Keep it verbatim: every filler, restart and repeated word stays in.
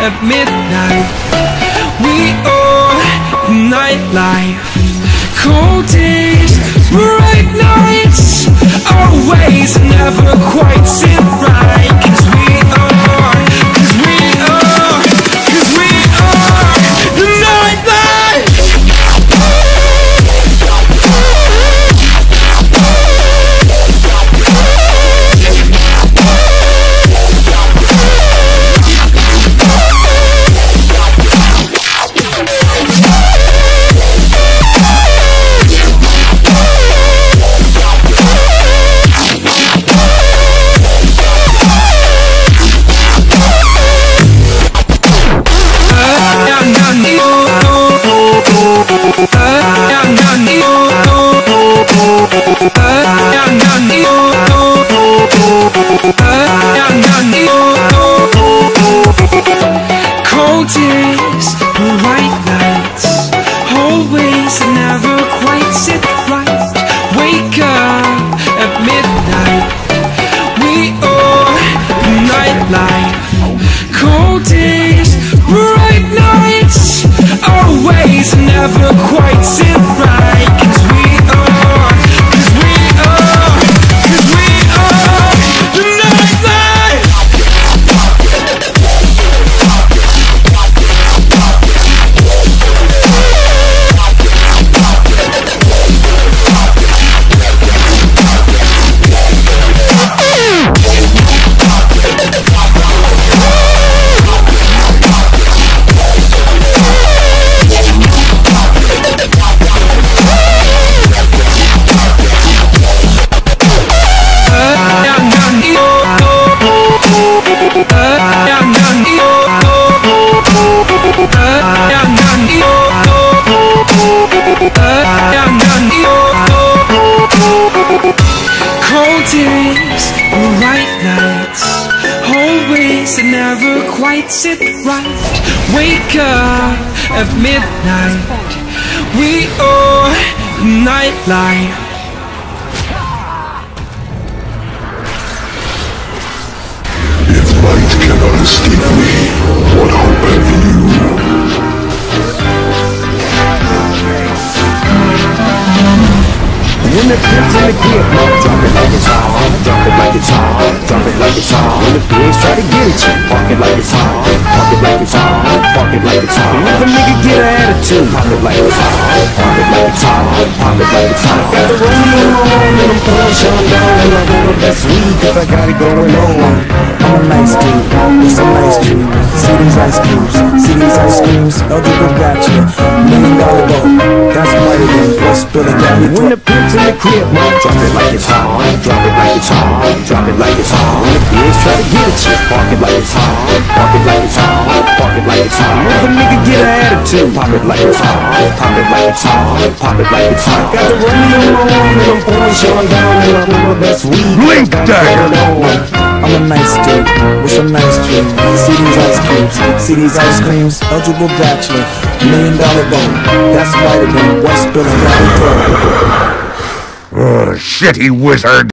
at midnight. We are nightlife. Cold days, bright nights, always never quite sit right. Cause we are, cause we are, cause we are the nightlife. Cold days, bright nights, always never quite sit right. Wake up at midnight. We are nightlife. Cold days, bright nights, always never quite sit right. Cause we are, cause we are, cause we are the nightlife. Cold days, bright nights, always and never quite sit right. Wake up at midnight. We are nightlife. If light cannot escape me, what hope have you? When the pimp's in the crib, drop it like it's hot, drop it like it's hot, drop it like it's hot. When the pigs try to get at you, park it like it's hot, park it like it's hot, park it like it's hot. If a nigga get an attitude, pop it like it's hot, park it like it's hot, pop it like it's hot. Got the radio on and I'm pouring Sean down and I roll up that sweet cause I got it going on. I'm a nice dude, it's a nice dude. See these ice cubes, see these ice creams, eligible gotcha, million dollar boat. That's whiter than what's spilling down your throat. When the pimp's in the crib, drop it like it's hot, drop it like it's hot, drop it like it's hot. When the pigs try to get at you, park it like it's hot, park it like it's hot, park it like it's hot. If a nigga get an attitude, pop it like it's hot, pop it like it's hot, pop it like it's hot. Got the radio on and I'm pouring Sean down and I roll up that sweet Blink dagger. I'm a nice dude with some nice dreams. See these ice cubes, see these ice creams. Eligible bachelor, million dollar boat. That's whiter than what's spilling down the throat. Oh, shitty wizard.